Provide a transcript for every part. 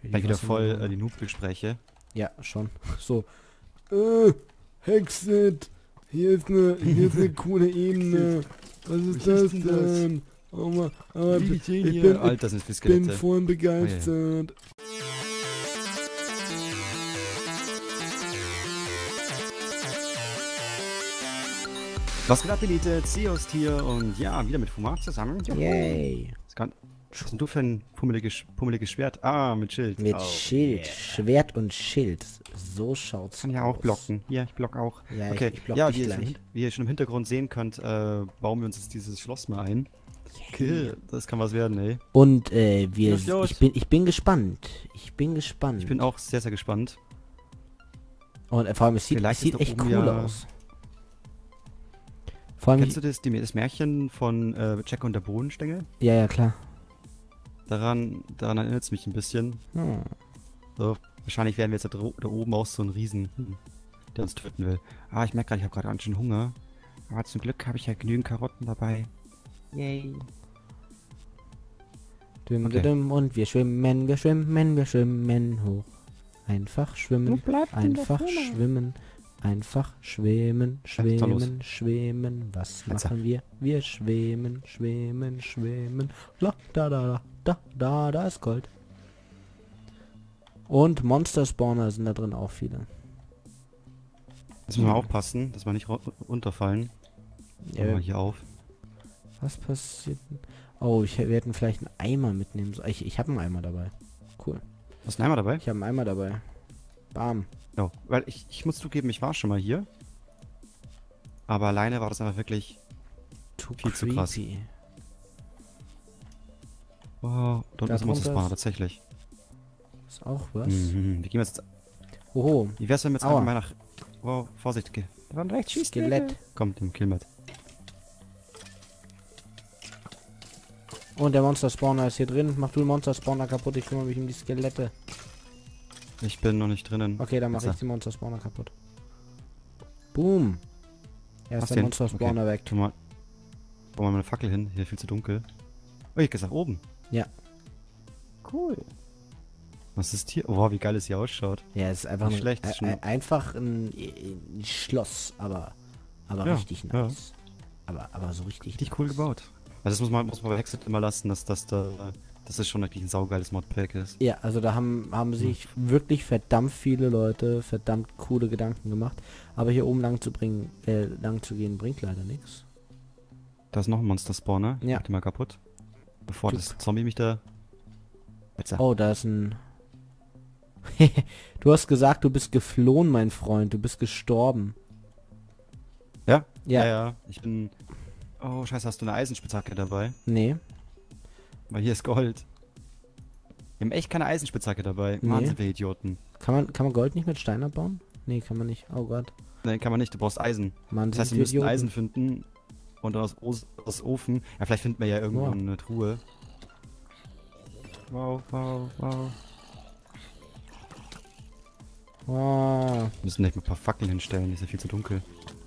Gleich wieder voll die Noob-Gespräche. Ja, schon. So. Hexit! Hier ist eine coole Ebene. Was ist das denn? Oh Mann, aber ich bin, Alter, sind das bin Skelette. voll begeistert. Was geht ab, Elite? Zeus hier und ja, wieder mit Fumat zusammen. Yay. Was ist denn du für ein pummeliges Schwert? Ah, mit Schild. Mit Schild. Yeah. Schwert und Schild. So schaut's Kann ja auch blocken. Ja, ich block auch. Ja, okay. ich block ja, dich gleich. Wie ihr schon im Hintergrund sehen könnt, bauen wir uns jetzt dieses Schloss mal ein. Okay, das kann was werden, ey. Und ich bin gespannt. Ich bin auch sehr, sehr gespannt. Und vor allem, es sieht echt cool aus. Vor allem, kennst du das Märchen von Jack und der Bohnenstängel? Ja, ja, klar. Daran erinnert es mich ein bisschen. So, wahrscheinlich werden wir jetzt da oben auch so ein Riesen, der uns töten will. Ah, ich merke gerade, ich habe gerade ganz schön Hunger. Aber zum Glück habe ich ja genügend Karotten dabei. Yay. Okay. Und wir schwimmen hoch. Einfach schwimmen, einfach schwimmen. Einfach schwimmen. Was machen wir? Wir schwimmen. Da ist Gold. Und Monster-Spawner sind da drin auch viele. Müssen wir aufpassen, dass wir nicht runterfallen. Ja. Mal hier auf. Was passiert? Oh, wir hätten vielleicht einen Eimer mitnehmen sollen. Ich habe einen Eimer dabei. Cool. Hast du einen Eimer dabei? Ich habe einen Eimer dabei. Bam. Oh, weil ich muss zugeben, ich war schon mal hier. Aber alleine war das einfach wirklich viel zu krass. Wow, dort ist Monster-Spawner, tatsächlich. Ist auch was? Wir gehen jetzt... Oho. Wie wär's, wenn wir jetzt einfach mal nach... Wow, Vorsicht. Da war ein recht Skelett. Kommt, den Kill mit. Und der Monster-Spawner ist hier drin. Mach du den Monster-Spawner kaputt, ich kümmere mich um die Skelette. Ich bin noch nicht drinnen. Okay, dann mache ich den Monster-Spawner kaputt. Boom. Er ist der Monster-Spawner weg. Tu mal eine Fackel hin. Hier ist viel zu dunkel. Oh, ich gehe nach oben. Ja. Cool. Was ist hier? Oh, wie geil es hier ausschaut. Ja, es ist einfach nicht schlecht. Einfach ein Schloss, aber ja, richtig nice. Ja. Aber so richtig cool gebaut. Also das muss man bei Hexit immer lassen, dass das schon wirklich ein saugeiles Modpack ist. Ja, also da haben sich wirklich verdammt viele Leute verdammt coole Gedanken gemacht. Aber hier oben lang zu gehen, bringt leider nichts. Da ist noch ein Monster-Spawner. Ja. Mach den mal kaputt. Bevor das Zombie mich da... Oh, da ist ein... Du hast gesagt, du bist geflohen, mein Freund. Du bist gestorben. Ja? Ja. Ja. Ich bin... Oh, scheiße, hast du eine Eisenspitzhacke dabei? Nee. Weil hier ist Gold. Wir haben echt keine Eisenspitzhacke dabei. Nee. Mann, sind wir Idioten. Kann man Gold nicht mit Stein abbauen? Nee, kann man nicht. Oh Gott. Nein, kann man nicht. Du brauchst Eisen. Mann, das heißt, wir müssen Eisen finden. Und dann aus Ofen. Ja, vielleicht finden wir ja irgendwo eine Truhe. Wow. Wir müssen nicht ein paar Fackeln hinstellen. Ist ja viel zu dunkel.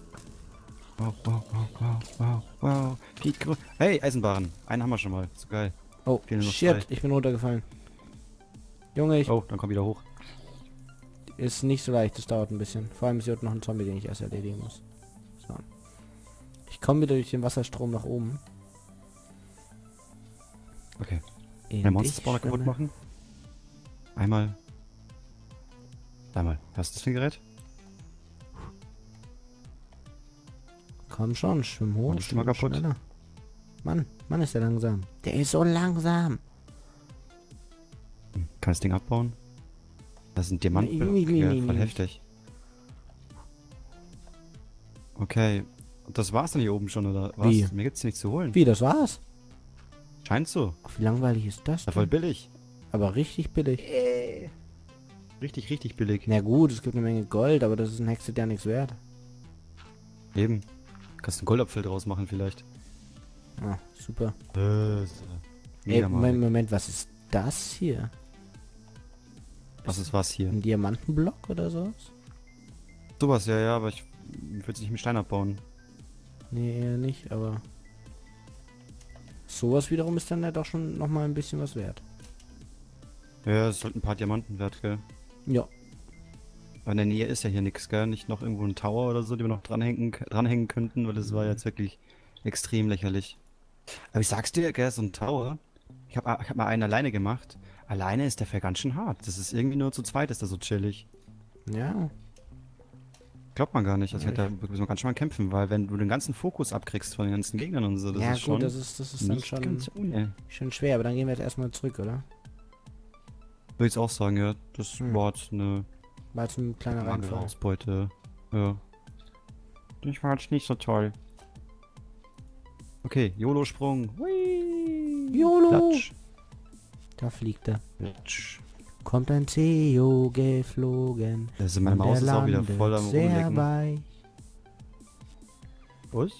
Wow. Hey, Eisenbarren. Einen haben wir schon mal. So geil. Oh, shit. Ich bin runtergefallen. Junge, Oh, dann komm wieder hoch. Ist nicht so leicht. Das dauert ein bisschen. Vor allem ist hier noch ein Zombie, den ich erst erledigen muss. So. Ich komme wieder durch den Wasserstrom nach oben. Okay. Den Monster-Spawner kaputt machen. Einmal. Hast du das für ein Gerät? Komm schon, schwimm hoch. Ist mal kaputt. Schneller. Mann ist der langsam. Der ist so langsam. Kann das Ding abbauen? Das ist ein Diamantblock. Voll heftig. Okay. Und das war's dann hier oben schon, oder was? Wie? Mir gibt's hier nichts zu holen. Wie, das war's? Scheint so. Ach, wie langweilig ist das denn? Voll billig. Aber richtig billig. Richtig billig. Na gut, es gibt eine Menge Gold, aber das ist ein Hexit ja nichts wert. Eben. Kannst einen Goldapfel draus machen vielleicht. Ah, super. Ey, Moment, was ist das hier? Was ist was hier? Ein Diamantenblock oder sowas? Sowas, ja, aber ich würde es nicht mit Stein abbauen. Nee, eher nicht, aber... Sowas wiederum ist dann ja doch schon nochmal ein bisschen was wert. Ja, es sollten ein paar Diamanten wert, gell? Ja. Aber in der Nähe ist ja hier nichts, gell? Nicht noch irgendwo ein Tower oder so, die wir noch dranhängen könnten, weil das war jetzt wirklich extrem lächerlich. Aber ich sag's dir, gell, so ein Tower. Ich hab mal einen alleine gemacht. Alleine ist der Fair ganz schön hart. Das ist irgendwie nur zu zweit ist er so chillig. Ja. Glaubt man gar nicht. Also ich hätte da müssen wir ganz schön mal kämpfen, weil wenn du den ganzen Fokus abkriegst von den ganzen Gegnern und so, das Ja ist gut, schon das ist dann nicht ganz ohne. schon schwer, aber dann gehen wir jetzt erstmal zurück, oder? Würde ich auch sagen, ja. Das war jetzt eine War jetzt ein kleiner magere Reinfall. Ausbeute. Ja. Das war jetzt nicht so toll. Okay, YOLO-Sprung. YOLO! Platsch. Da fliegt er. Platsch. Kommt ein CEO geflogen. Also meine und Maus er ist auch wieder landet voll am sehr Rumlecken. weich. Was?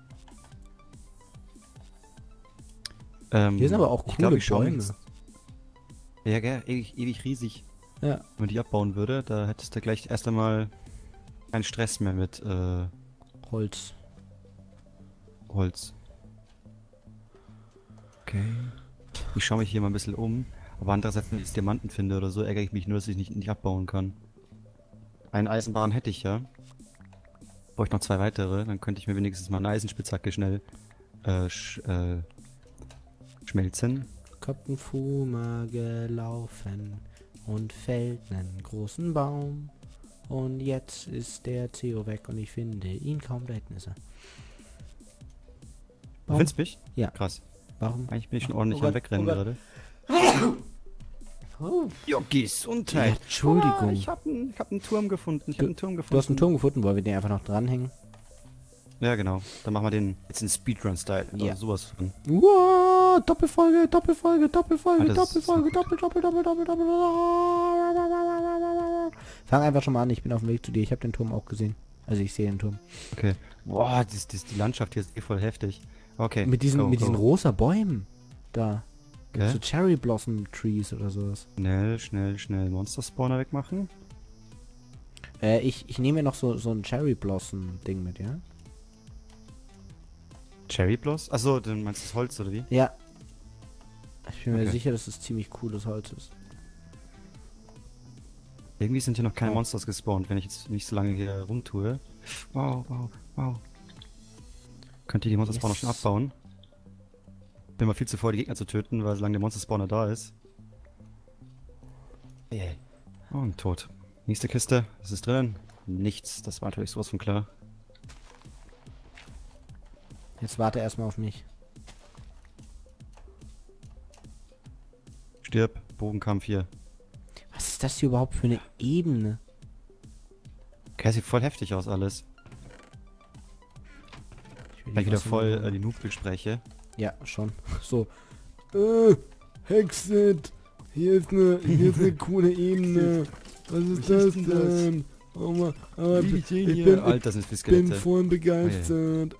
Hier sind aber auch ich coole glaub, ich schau mir Bäume. jetzt- Ja, gell, ewig riesig. Ja. Wenn man die abbauen würde, da hättest du gleich erst einmal keinen Stress mehr mit Holz. Holz. Okay. Ich schaue mich hier mal ein bisschen um. Aber andererseits, wenn ich jetzt Diamanten finde oder so, ärgere ich mich nur, dass ich nicht abbauen kann. Einen Eisenbahn hätte ich ja. Brauche ich noch 2 weitere, dann könnte ich mir wenigstens mal eine Eisenspitzhacke schnell schmelzen. Captain Fuma gelaufen und fällt einen großen Baum. Und jetzt ist der CEO weg und ich finde ihn kaum, da hinten ist er. Du findest mich? Ja. Krass. Warum? Eigentlich bin ich schon ordentlich Oh am Gott, Wegrennen oh Gott. gerade. Oh, Ja, Gesundheit. Ja, Entschuldigung. Ich hab einen Turm gefunden. Du hast einen Turm gefunden, wollen wir den einfach noch dranhängen? Ja, genau. Dann machen wir den jetzt in Speedrun-Style. Ja. Ja. Sowas von. Wow, Doppelfolge, Doppelfolge, Doppelfolge, Ah, das ist Doppelfolge, gut. Doppel. Fang einfach schon mal an, ich bin auf dem Weg zu dir. Ich habe den Turm auch gesehen. Also ich sehe den Turm. Okay. Boah, die Landschaft hier ist eh voll heftig. Okay. Mit diesen go. rosa Bäumen. Da. Gell? So Cherry Blossom Trees oder sowas. Schnell Monster-Spawner wegmachen. Ich nehme mir noch so ein Cherry Blossom Ding mit, ja? Cherry Bloss? Achso, dann meinst du das Holz oder wie? Ja. Ich bin mir Okay. sicher, dass es ziemlich cooles Holz ist. Irgendwie sind hier noch keine Oh. Monsters gespawnt, wenn ich jetzt nicht so lange hier rumtue. Wow. Könnt ihr die Monster-Spawner Yes. schon abbauen? Bin mal viel zu voll, die Gegner zu töten, weil solange der Monster-Spawner da ist. Und tot. Nächste Kiste. Was ist drin? Nichts. Das war natürlich sowas von klar. Jetzt warte erstmal auf mich. Stirb. Bogenkampf hier. Was ist das hier überhaupt für eine Ebene? Okay, sieht voll heftig aus alles. Ich will Gleich wieder Wasser voll nehmen. die Noob-Gespräche. Ja, schon. So. Hexit. Hier ist eine coole Ebene. Was ist das denn? Oh Mann, Alter, sind das Skelette. voll begeistert.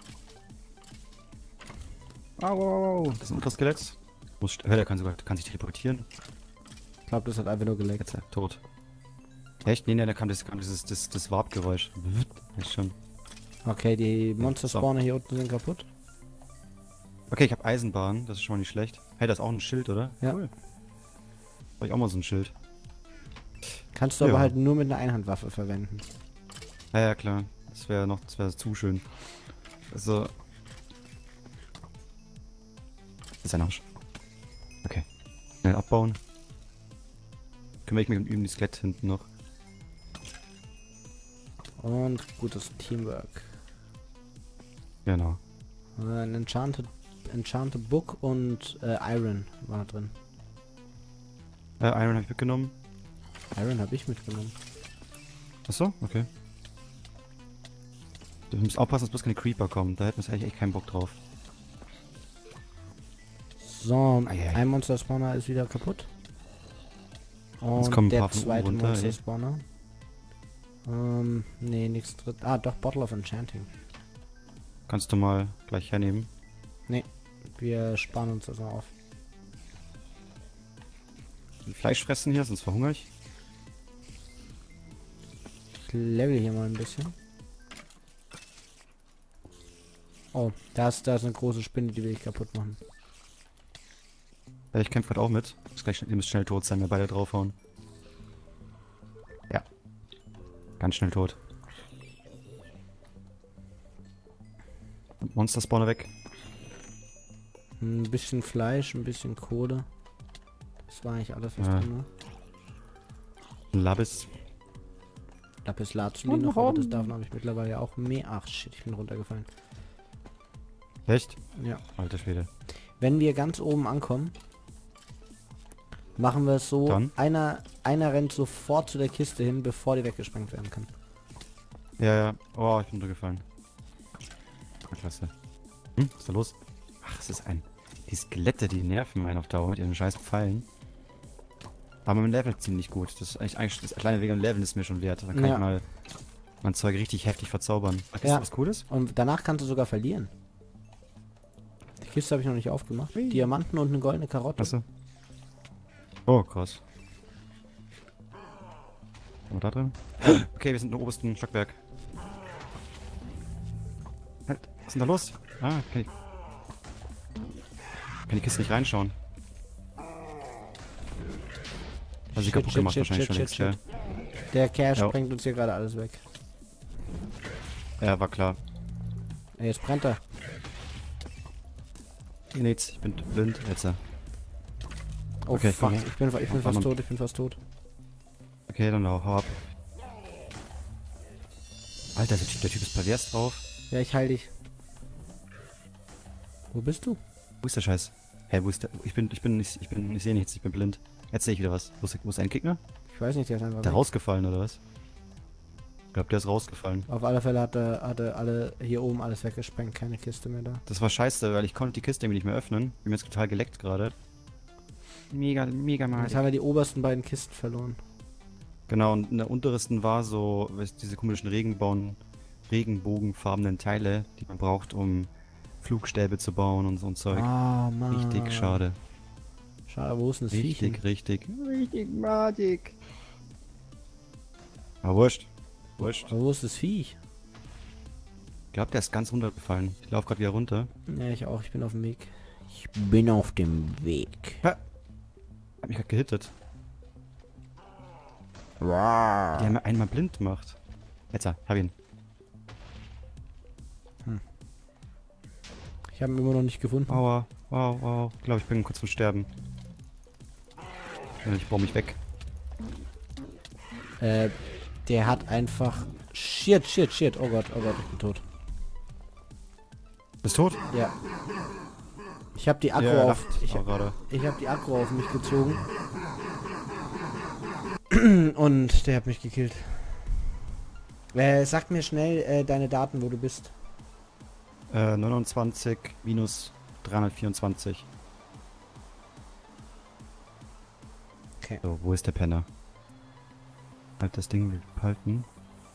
Au. Das ist ein Ultraskelett. Der kann sich teleportieren. Ich glaube, das hat einfach nur geleckt. Jetzt tot. Echt? Nee, da kam das Warp-Geräusch. Ist schon. Okay, die So. Monster-Spawner hier unten sind kaputt. Okay, ich habe Eisenbahn. Das ist schon mal nicht schlecht. Hey, das ist auch ein Schild, oder? Ja. Cool. Hab ich auch mal so ein Schild. Kannst du Ja. aber halt nur mit einer Einhandwaffe verwenden. Ja, klar. Das wäre zu schön. Also. Das ist ein Arsch. Okay. Schnell abbauen. Kümmere ich mich um die Skelett hinten noch. Und gutes Teamwork. Genau. Ein Enchanted Book und Iron war drin. Iron habe ich mitgenommen. Iron habe ich mitgenommen. Achso, okay. Du musst aufpassen, dass bloß keine Creeper kommen. Da hätten wir eigentlich echt keinen Bock drauf. So, Eieiei. ein Monster Spawner ist wieder kaputt. Jetzt Und kommen ein der paar von oben zweite runter, Monster ey. Spawner. Nee, nichts drin. Ah, doch, Bottle of Enchanting. Kannst du mal gleich hernehmen. Wir sparen uns das mal auf. Fleisch fressen hier, sonst verhungere ich. Ich level hier mal ein bisschen. Oh, da ist eine große Spinne, die will ich kaputt machen. Ja, ich kämpfe gerade auch mit. Ihr müsst schnell tot sein, wir beide draufhauen. Ja. Ganz schnell tot. Monster Spawner weg. Ein bisschen Fleisch, ein bisschen Kohle. Das war eigentlich alles, was Ja. drin war. Ein Labis. Lapis Lazuli noch, aber das davon habe ich mittlerweile ja auch mehr. Ach shit, ich bin runtergefallen. Echt? Ja. Alter Schwede. Wenn wir ganz oben ankommen, machen wir es so, Dann? einer rennt sofort zu der Kiste hin, bevor die weggesprengt werden kann. Ja, ja. Oh, ich bin runtergefallen. Klasse. Was ist da los? Ach, es ist ein... Die Skelette, die nerven einen auf Dauer mit ihren scheiß Pfeilen. Aber mein Level ziemlich gut. Das ist eigentlich das kleine wegen dem Level ist mir schon wert. Dann kann Ja. ich mal mein Zeug richtig heftig verzaubern. Ist Ja. was Cooles? Und danach kannst du sogar verlieren. Die Kiste habe ich noch nicht aufgemacht. Ui. Diamanten und eine goldene Karotte. Achso. Oh, krass. Haben wir da drin? Okay, wir sind im obersten Stockwerk. Halt, was ist denn da los? Ah, kann die Kiste nicht reinschauen. Also sie kaputt gemacht wahrscheinlich schon längst, ja. Der Kerl Ja. sprengt uns hier gerade alles weg. Ja, war klar. Ey, jetzt brennt er. Nichts, ich bin blind. Jetzt. Oh Okay, fuck, komm her. ich bin Komm, fast komm. tot, ich bin fast tot. Okay, dann hau ab. Alter, der Typ ist pervers drauf. Ja, ich heil dich. Wo bist du? Wo ist der Scheiß? Hä, wo ist der? Ich sehe nichts, ich bin blind. Jetzt sehe ich wieder was. Wo ist ein Gegner? Ich weiß nicht, der ist einfach Der weg. rausgefallen, oder was? Ich glaube, der ist rausgefallen. Auf alle Fälle hatte alle hier oben alles weggesprengt, keine Kiste mehr da. Das war scheiße, weil ich konnte die Kiste irgendwie nicht mehr öffnen. Bin mir jetzt total geleckt gerade. Mega mal. Jetzt haben wir die obersten beiden Kisten verloren. Genau, und in der untersten war so, weißt, diese komischen regenbogenfarbenen Teile, die man braucht, um Flugstäbe zu bauen und so ein Zeug. Ah, Mann. Richtig schade. Schade, wo ist denn das Viech? Richtig madig. Aber wurscht. Aber wo ist das Viech? Ich glaube, der ist ganz runtergefallen. Ich laufe gerade wieder runter. Ja, ich auch, ich bin auf dem Weg. Ich bin auf dem Weg. Hat mich gerade gehittet. Wow. Die haben einmal blind gemacht. Jetzt, hab ihn. Ich habe ihn immer noch nicht gefunden. Aua, wow. Ich glaube, ich bin kurz vom Sterben. Ich baue mich weg. Der hat einfach... Shit. Oh Gott, ich bin tot. Bist tot? Ja. Ich habe die Akku Ja, auf... dachte ich auch gerade. Ich habe die Akku auf mich gezogen. Und der hat mich gekillt. Sag mir schnell deine Daten, wo du bist. 29 minus 324. Okay. So, wo ist der Penner? Halt das Ding halten.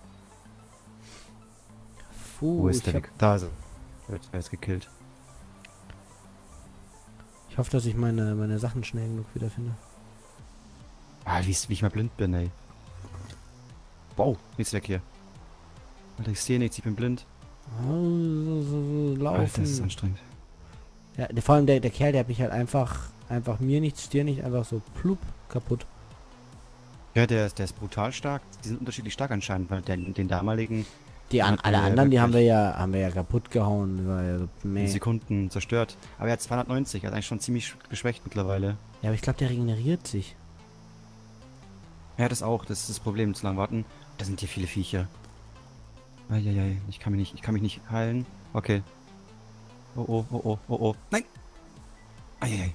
Wo ist der weg? Da ist er. Er ist gekillt. Ich hoffe, dass ich meine Sachen schnell genug wiederfinde. Ah, wie ich mal blind bin, ey. Wow, nichts weg hier. Alter, ich sehe nichts, ich bin blind. Laufen. Alter, das ist anstrengend. Ja, vor allem der Kerl, der hat mich halt einfach mir nichts, dir nicht, einfach so plupp kaputt. Ja, der ist brutal stark. Die sind unterschiedlich stark anscheinend, weil den damaligen Alle anderen, die haben wir ja kaputt gehauen. War ja so, meh. Sekunden zerstört. Aber er hat 290, er ist eigentlich schon ziemlich geschwächt mittlerweile. Ja, aber ich glaube, der regeneriert sich. Ja, das auch, das ist das Problem, zu lange warten. Da sind hier viele Viecher. Eieiei, ich kann mich nicht heilen. Okay. Oh. Nein! Eieiei.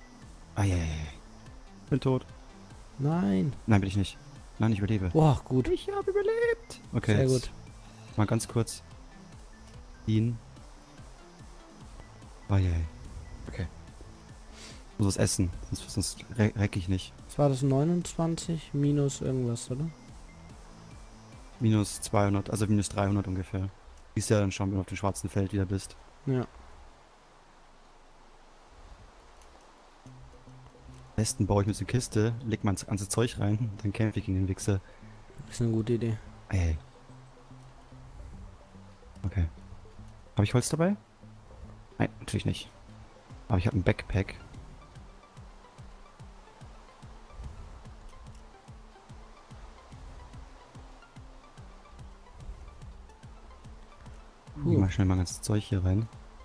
Bin tot. Nein. Nein, bin ich nicht. Nein, ich überlebe. Boah, gut. Ich habe überlebt. Okay. Sehr jetzt gut. mal ganz kurz. Ihn. Eieiei. Okay. Ich muss was essen, sonst reck ich nicht. Was war das? 29 minus irgendwas, oder? Minus 200, also minus 300 ungefähr. Siehst ja dann schon, wenn du auf dem schwarzen Feld wieder bist. Ja. Am besten baue ich mir so eine Kiste, leg mein ganzes Zeug rein, dann kämpfe ich gegen den Wichser. Ist eine gute Idee. Ey. Okay. Habe ich Holz dabei? Nein, natürlich nicht. Aber ich habe ein Backpack. Ich mach schnell mal ganzes Zeug hier rein.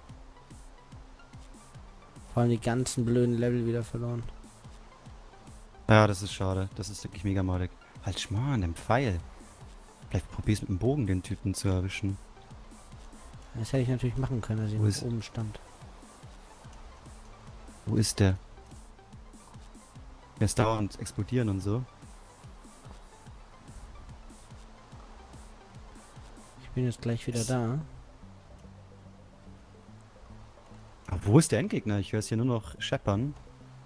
Vor allem die ganzen blöden Level wieder verloren. Ja, das ist schade. Das ist wirklich mega madig. Halt schmarrn, den Pfeil. Vielleicht probier's mit dem Bogen, den Typen zu erwischen. Das hätte ich natürlich machen können, als ich Wo noch ist- oben stand. Wo ist der? Der ist dauernd explodieren und so. Ich bin jetzt gleich wieder da. Aber wo ist der Endgegner? Ich höre es hier nur noch scheppern.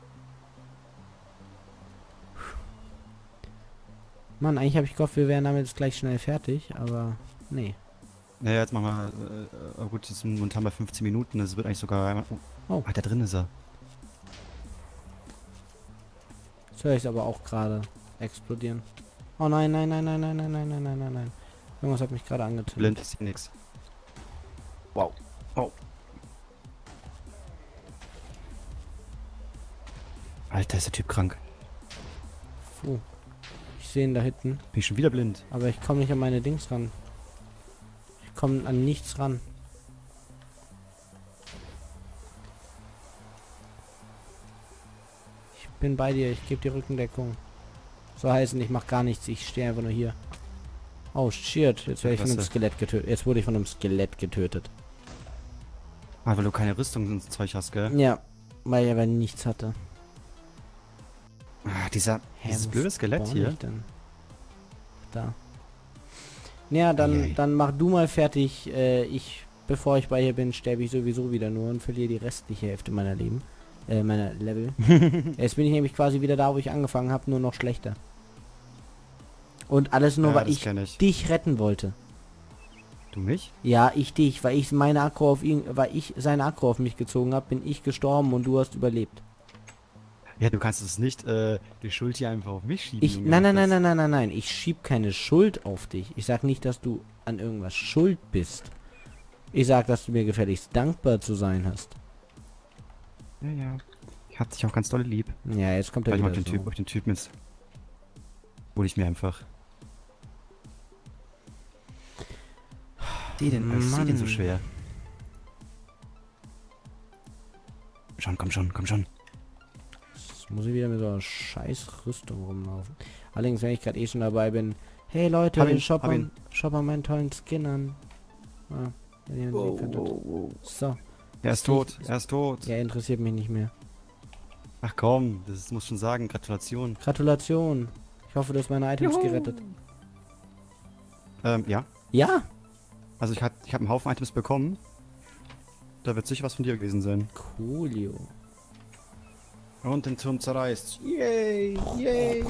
Mann, eigentlich habe ich gehofft, wir wären damit jetzt gleich schnell fertig, aber nee. Naja, jetzt machen wir... gut, jetzt sind momentan bei 15 Minuten. Das wird eigentlich sogar... Oh. Ah, da drin ist er. Jetzt höre ich es aber auch gerade explodieren. Oh nein, nein, nein, nein, nein, nein, nein, nein, nein, nein, nein. Irgendwas hat mich gerade angezündet. Blind ist hier nix. Wow. Oh. Alter, ist der Typ krank. Puh. Ich sehe ihn da hinten, Bin ich schon wieder blind. aber ich komme nicht an meine Dings ran. Ich komme an nichts ran. Ich bin bei dir, ich gebe dir Rückendeckung. So heißen, ich mache gar nichts, ich stehe einfach nur hier. Oh shit, jetzt werde ich von einem Klasse. Skelett getötet. Jetzt wurde ich von einem Skelett getötet. Ah, weil du keine Rüstung und Zeug hast, gell? Ja, weil ich aber nichts hatte. Ah, dieses wo blöde Skelett spawn hier. ich denn? Da. Ja, dann, Eieiei. dann mach du mal fertig. Bevor ich bei dir bin, sterbe ich sowieso wieder nur und verliere die restliche Hälfte meiner Leben. Meiner Level. Jetzt bin ich nämlich quasi wieder da, wo ich angefangen habe, nur noch schlechter. Und alles nur, Ja, weil das ich kenn ich. dich retten wollte. Du mich? Ja, ich dich, weil ich meine Akku auf ihn, weil ich seine Akku auf mich gezogen habe, bin ich gestorben und du hast überlebt. Ja, du kannst es nicht die Schuld hier einfach auf mich schieben. Ich, Junge. nein, nein, nein, Das- nein, nein, nein, nein. Ich schieb keine Schuld auf dich. Ich sag nicht, dass du an irgendwas schuld bist. Ich sag, dass du mir gefälligst dankbar zu sein hast. Ja, ja. Ich hab dich auch ganz doll lieb. Ja, jetzt kommt er Weil ich wieder mag den so. Typ, auf den Typen jetzt. Hol ich mir einfach. Was ist die denn so Mann. schwer? Schon, komm schon, komm schon. Jetzt muss ich wieder mit so einer scheiß Rüstung rumlaufen. Allerdings, wenn ich gerade schon dabei bin. Hey Leute, Hab ihn, schaut hab ihn. mal meinen tollen Skin an. Ah, wenn ihr ihn sehen könntet. So. Er ist tot, er ist tot. Ja, interessiert mich nicht mehr. Ach komm, das muss schon sagen. Gratulation. Gratulation. Ich hoffe, du hast meine Items gerettet. Ja. Ja? Also ich hab einen Haufen Items bekommen. Da wird sicher was von dir gewesen sein. Coolio. Und den Turm zerreißt. Yay, yay.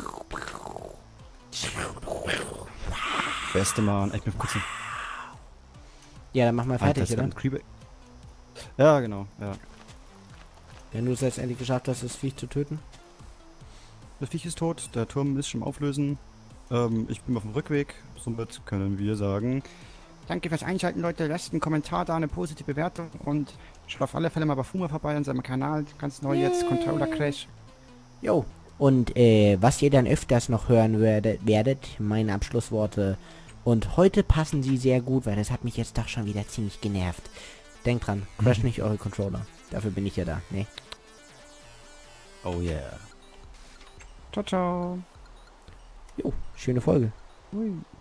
Beste Mann. Ich bin kurz ein Ja, dann mach mal fertig, Alter, oder? ein Creeper. Ja, genau. Ja. Wenn du es jetzt endlich geschafft hast, das Viech zu töten. Das Viech ist tot, der Turm ist schon am Auflösen. Ich bin auf dem Rückweg, somit können wir sagen... Danke fürs Einschalten, Leute. Lasst einen Kommentar da, eine positive Bewertung und schaut auf alle Fälle mal bei Fuma vorbei an seinem Kanal. Ganz neu jetzt, Controller Crash. Jo. Und was ihr dann öfters noch hören werdet, meine Abschlussworte. Und heute passen sie sehr gut, weil das hat mich jetzt doch schon wieder ziemlich genervt. Denkt dran, crash nicht eure Controller. Dafür bin ich ja da, ne? Oh yeah. Ciao, ciao. Jo, schöne Folge. Hui.